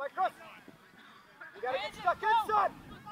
Right, Chris. You gotta get stuck in, son.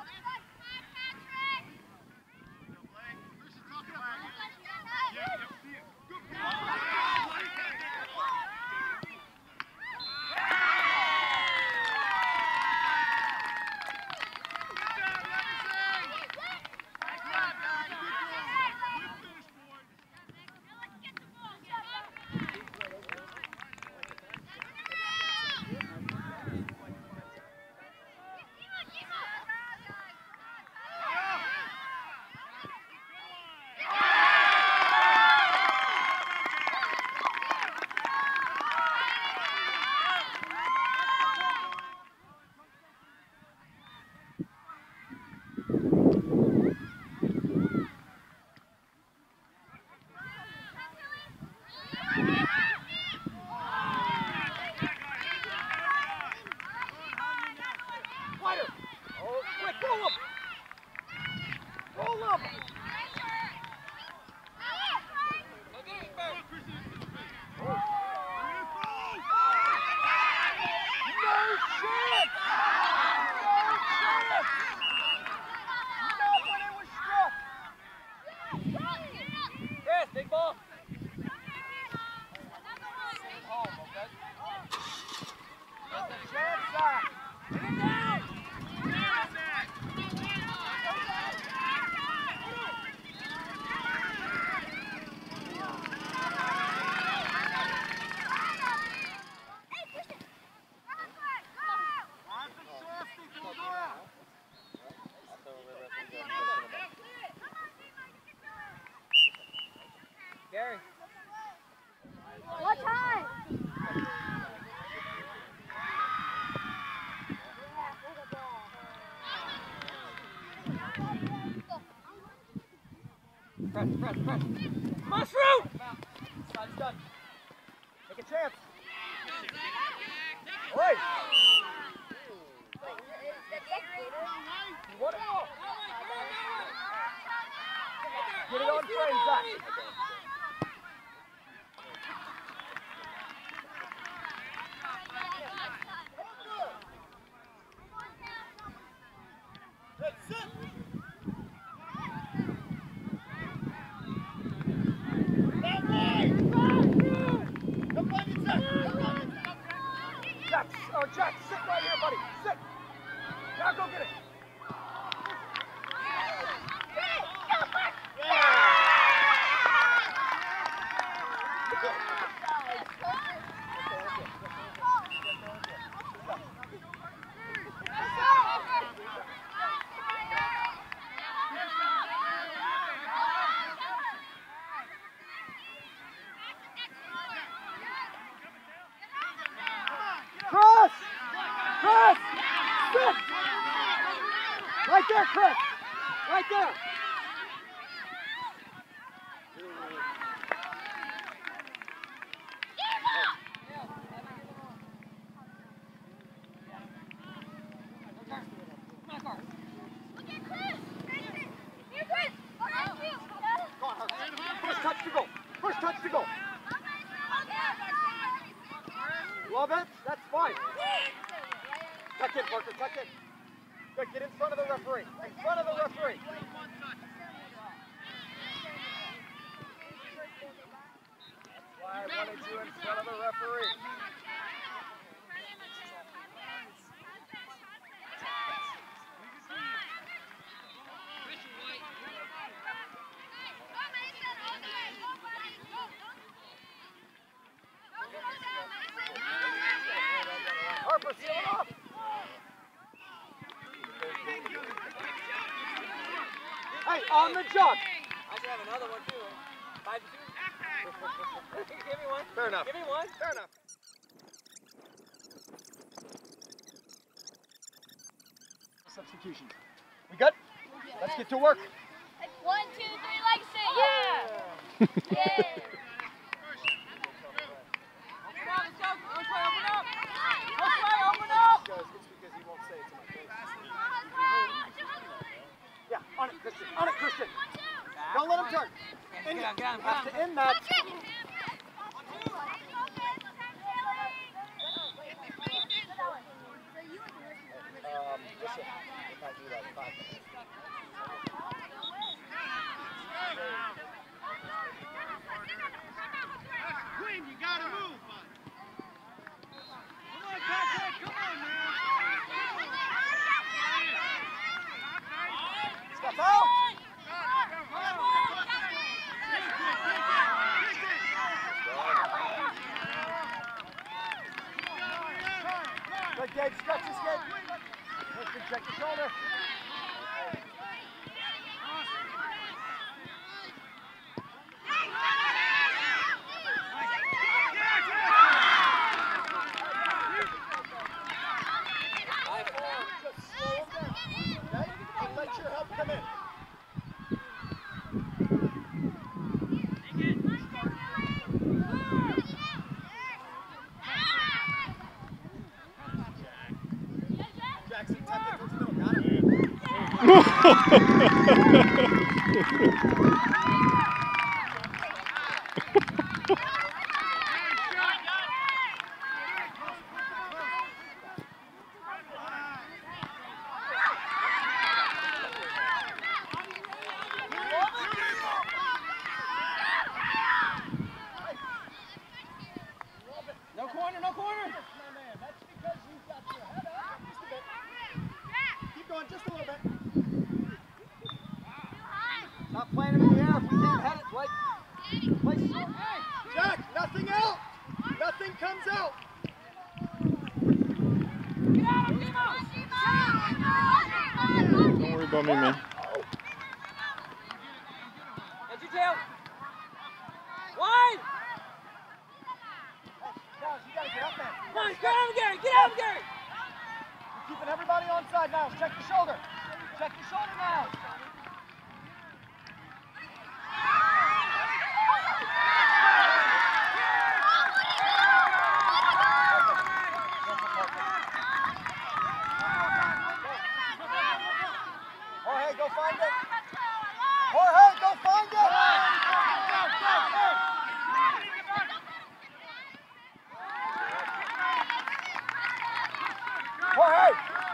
Gary. What time? Press. Mushroom! It's done. Take a chance. Oi! You want it all? Get it on frame, Zach. Jack, sit right here, buddy. Sit. Now go get it. Chris! Sit! Right there, Chris! Right there! First touch to go! First touch to go! Love it? That's fine. Tuck in, Parker, tuck in. Good, get in front of the referee. In front of the referee. That's why I wanted you in front of the referee. Harper, seal it off. Hey, on the jump. I should have another one too. 5-2. Give me one. Fair enough. Give me one. Fair enough. Substitutions. We good? Let's get to work. 1, 2, 3, legacy. Yeah. Yeah. Yeah, on it, Christian. On it, Christian. Don't let him turn. Get him. Have to end that. shit. If I do that in 5 minutes. Quinn, you gotta move, bud. Come on, Patrick, come on, man. Step out! Good, Gabe, stretch this, Gabe. Check your shoulder. Just slow him down, okay? And let your help come in. Jackson, tuck it towards the middle. Got it. No corner, no corner. That's because you've got your head up just a bit. Keep going just a little bit. Stop playing him in the air if we can't head it. Play short. Jack, nothing out. Nothing comes out. Don't worry about me, man. Head your tail. Wide. Miles, you gotta get up there. Come on, get out of Gary. Get out of Gary. You're keeping everybody on side, Miles. Check your shoulder. Check your shoulder, Miles. Jorge, go find it. Jorge, go find it. Jorge.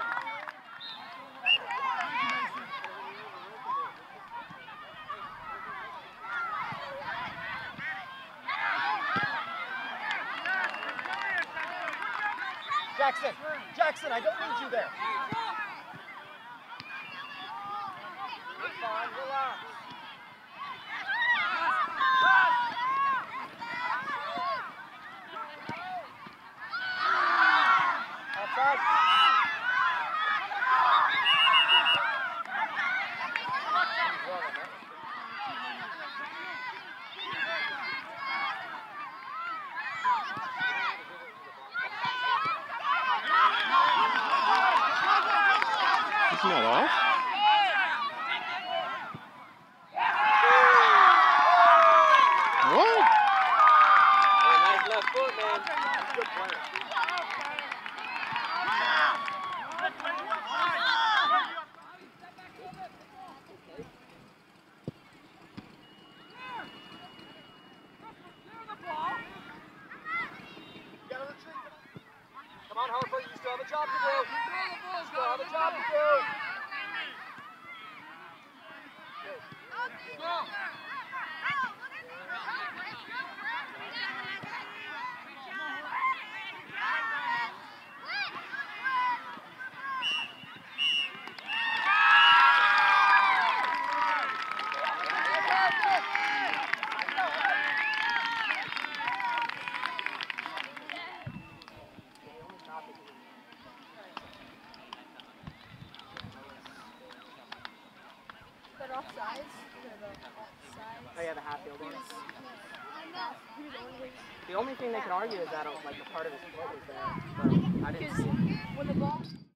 Jackson, I don't need you there. You're fine, relax. Outside. Isn't that off? What? Oh, nice left foot, man. Good player. Come on, Harper, you still have a job to do. You still have a job to do. Oh yeah, the Hatfield one. The only thing they can argue is that like a part of his foot was there, but I didn't see it. When the ball